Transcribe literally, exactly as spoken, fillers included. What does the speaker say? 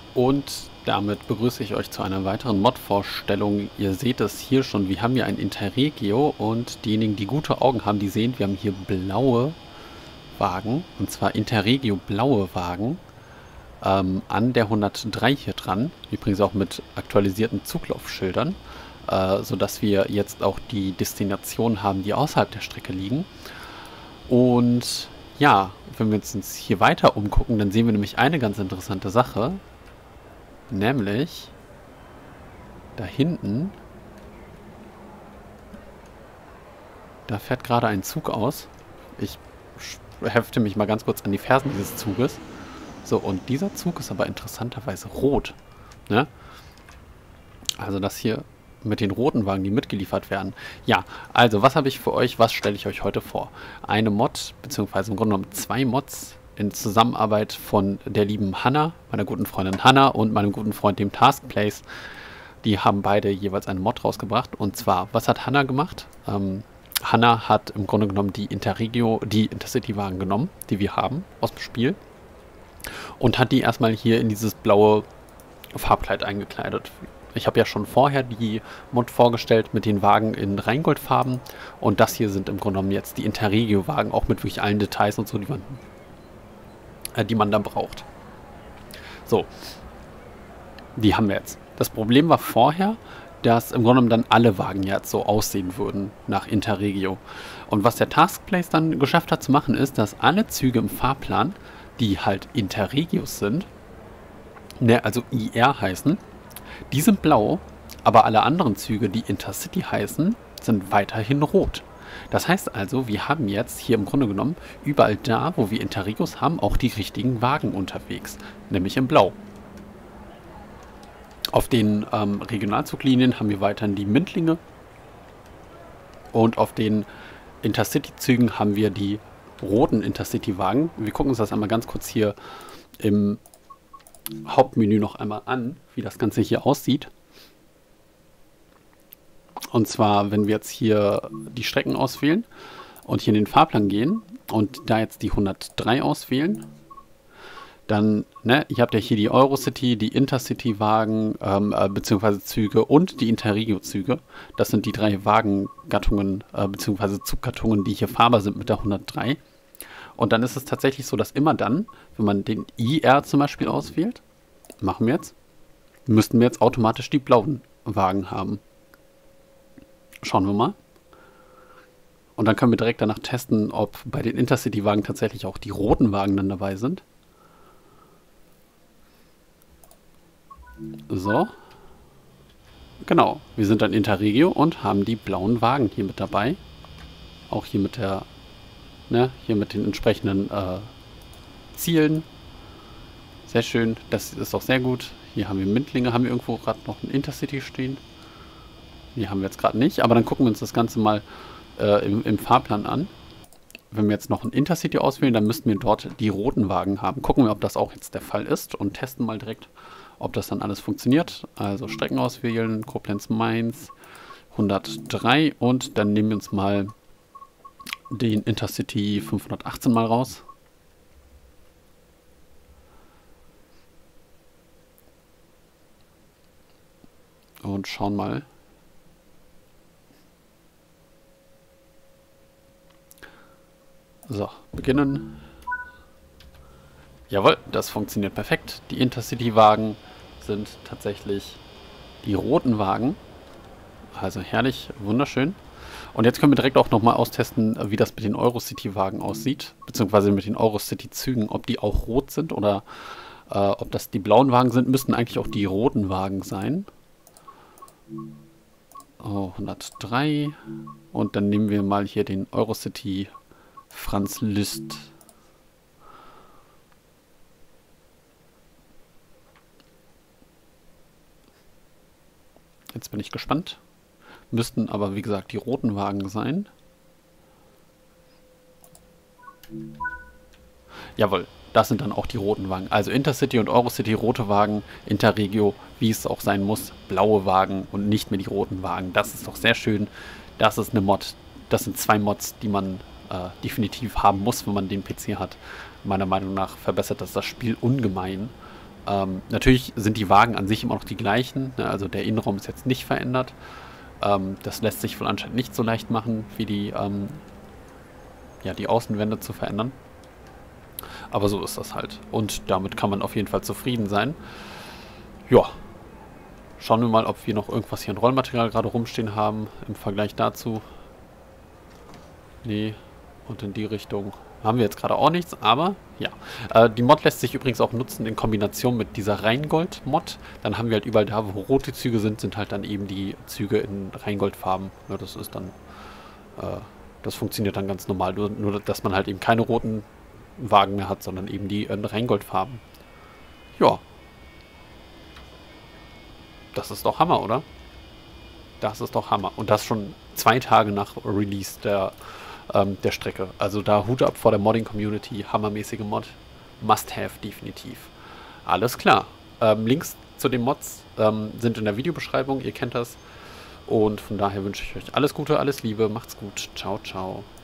Und damit begrüße ich euch zu einer weiteren Mod-Vorstellung. Ihr seht es hier schon, wir haben hier ein Interregio und diejenigen, die gute Augen haben, die sehen, wir haben hier blaue Wagen, und zwar Interregio blaue Wagen ähm, an der hundertdrei hier dran, übrigens auch mit aktualisierten Zuglaufschildern, äh, sodass wir jetzt auch die Destinationen haben, die außerhalb der Strecke liegen. Und ja, wenn wir uns hier weiter umgucken, dann sehen wir nämlich eine ganz interessante Sache. Nämlich da hinten, da fährt gerade ein Zug aus. Ich hefte mich mal ganz kurz an die Fersen dieses Zuges. So, und dieser Zug ist aber interessanterweise rot. Ne? Also das hier mit den roten Wagen, die mitgeliefert werden. Ja, also was habe ich für euch, was stelle ich euch heute vor? Eine Mod, beziehungsweise im Grunde genommen zwei Mods in Zusammenarbeit von der lieben Hanna, meiner guten Freundin Hanna und meinem guten Freund dem Taskplace. Die haben beide jeweils eine Mod rausgebracht. Und zwar, was hat Hanna gemacht? Ähm, Hanna hat im Grunde genommen die Interregio, die Intercity-Wagen genommen, die wir haben aus dem Spiel. Und hat die erstmal hier in dieses blaue Farbkleid eingekleidet. Ich habe ja schon vorher die Mod vorgestellt mit den Wagen in Rheingoldfarben. Und das hier sind im Grunde genommen jetzt die Interregio-Wagen, auch mit wirklich allen Details und so, die man die man dann braucht. So, die haben wir jetzt. Das Problem war vorher, dass im Grunde genommen dann alle Wagen jetzt so aussehen würden nach Interregio. Und was der Taskplace dann geschafft hat zu machen, ist, dass alle Züge im Fahrplan, die halt Interregios sind, ne, also I R heißen, die sind blau, aber alle anderen Züge, die Intercity heißen, sind weiterhin rot. Das heißt also, wir haben jetzt hier im Grunde genommen überall da, wo wir Interregios haben, auch die richtigen Wagen unterwegs, nämlich in Blau. Auf den ähm, Regionalzuglinien haben wir weiterhin die Mindlinge und auf den Intercity-Zügen haben wir die roten Intercity-Wagen. Wir gucken uns das einmal ganz kurz hier im Hauptmenü noch einmal an, wie das Ganze hier aussieht. Und zwar, wenn wir jetzt hier die Strecken auswählen und hier in den Fahrplan gehen und da jetzt die hundertdrei auswählen, dann, ne, ihr habt ja hier die Eurocity, die Intercity-Wagen, ähm, äh, beziehungsweise Züge und die Interregio-Züge. Das sind die drei Wagengattungen, äh, beziehungsweise Zuggattungen, die hier fahrbar sind mit der hundertdrei. Und dann ist es tatsächlich so, dass immer dann, wenn man den I R zum Beispiel auswählt, machen wir jetzt, müssten wir jetzt automatisch die blauen Wagen haben. Schauen wir mal. Und dann können wir direkt danach testen, ob bei den Intercity-Wagen tatsächlich auch die roten Wagen dann dabei sind. So. Genau. Wir sind dann Interregio und haben die blauen Wagen hier mit dabei. Auch hier mit der, ne, hier mit den entsprechenden äh, Zielen. Sehr schön. Das ist auch sehr gut. Hier haben wir Mindlinge. Haben wir irgendwo gerade noch ein Intercity stehen? Die haben wir jetzt gerade nicht, aber dann gucken wir uns das Ganze mal äh, im, im Fahrplan an. Wenn wir jetzt noch ein Intercity auswählen, dann müssten wir dort die roten Wagen haben. Gucken wir, ob das auch jetzt der Fall ist und testen mal direkt, ob das dann alles funktioniert. Also Strecken auswählen, Koblenz-Mainz, hundertdrei und dann nehmen wir uns mal den Intercity fünfhundertachtzehn mal raus. Und schauen mal. So, beginnen. Jawohl, das funktioniert perfekt. Die Intercity-Wagen sind tatsächlich die roten Wagen. Also herrlich, wunderschön. Und jetzt können wir direkt auch nochmal austesten, wie das mit den Eurocity-Wagen aussieht. Beziehungsweise mit den Eurocity-Zügen, ob die auch rot sind oder äh, ob das die blauen Wagen sind. Müssten eigentlich auch die roten Wagen sein. Oh, hundertdrei. Und dann nehmen wir mal hier den Eurocity Franz Liszt. Jetzt bin ich gespannt. Müssten aber, wie gesagt, die roten Wagen sein. Jawohl, das sind dann auch die roten Wagen. Also Intercity und Eurocity rote Wagen, Interregio, wie es auch sein muss, blaue Wagen und nicht mehr die roten Wagen. Das ist doch sehr schön. Das ist eine Mod. Das sind zwei Mods, die man äh, definitiv haben muss, wenn man den P C hat. Meiner Meinung nach verbessert das das Spiel ungemein. Ähm, natürlich sind die Wagen an sich immer noch die gleichen, ne? Also der Innenraum ist jetzt nicht verändert. Ähm, das lässt sich wohl anscheinend nicht so leicht machen, wie die, ähm, ja, die Außenwände zu verändern. Aber so ist das halt. Und damit kann man auf jeden Fall zufrieden sein. Ja. Schauen wir mal, ob wir noch irgendwas hier in Rollmaterial gerade rumstehen haben im Vergleich dazu. Nee. Und in die Richtung haben wir jetzt gerade auch nichts, aber ja. Äh, die Mod lässt sich übrigens auch nutzen in Kombination mit dieser Rheingold-Mod. Dann haben wir halt überall da, wo rote Züge sind, sind halt dann eben die Züge in Rheingoldfarben. Ja, das ist dann, äh, das funktioniert dann ganz normal. Nur, nur, dass man halt eben keine roten Wagen mehr hat, sondern eben die in Rheingoldfarben. Ja. Das ist doch Hammer, oder? Das ist doch Hammer. Und das schon zwei Tage nach Release der ähm, der Strecke. Also da Hut ab vor der Modding-Community. Hammermäßige Mod. Must have, definitiv. Alles klar. Ähm, Links zu den Mods ähm, sind in der Videobeschreibung. Ihr kennt das. Und von daher wünsche ich euch alles Gute, alles Liebe. Macht's gut. Ciao, ciao.